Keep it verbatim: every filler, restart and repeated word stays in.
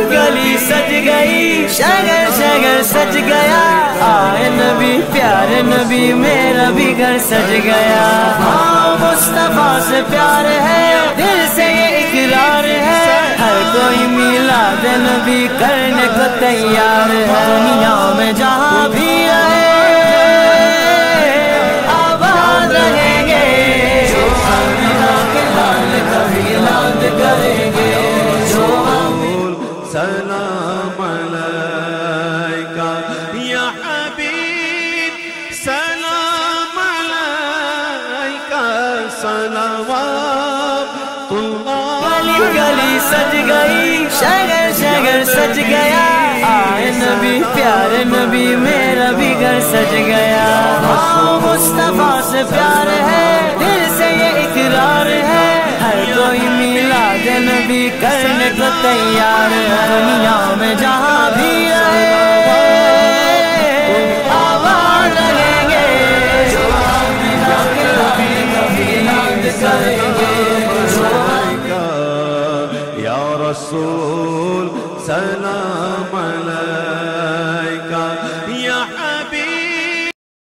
گلی سج گئی، شگر شگر سج گیا، آئے نبی پیارے نبی میرا بھی گھر سج گیا۔ ہاں مصطفیٰ سے پیار ہے، دل سے یہ اقرار ہے، ہر کوئی میلاد نبی کرنے کو تیار ہے۔ دنیا میں جہاں بھی رہے آباد رہیں گے، جو آمینہ کے لال کا میلاد کریں گے، جو سلام علیکہ یا حبیب، سلام علیکہ صلوات اللہ۔ گلی گلی سج گئی، شگر شگر سج گیا، آئے نبی پیارے نبی میرا بھی گھر سج گیا۔ ہاں مصطفیٰ سے پیار ہے، دل سے یہ اقرار ہے، ہر کوئی میلاد نبی کرنے کو تیار ہے۔ دنیا میں جہاں بھی رہے آباد رہیں گے، جو آمینہ کے لال کا میلاد کریں گے، جو یا رسول سلام